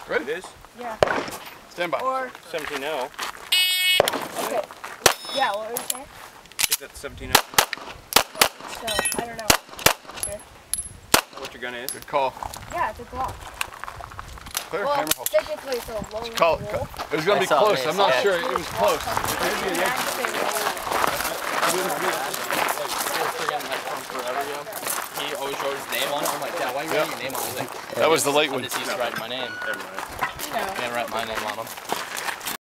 Ready? It is? Yeah. Stand by. Or 17-0. okay. Yeah, what were you saying? I think that's 17-0. So I don't know. Okay. What your gun is? Good call. Yeah, it's a Glock. Clear. Well, Hammer holster. technically it's a lone Call it. wolf. It was gonna be I saw close. it. I'm not Yeah. sure. It was close. He always wrote his name on it. I'm like, Dad, why are you writing your name on it? He's like, That was the late one. I'm just used to writing my name. Never mind. You know. I can't write my name on them.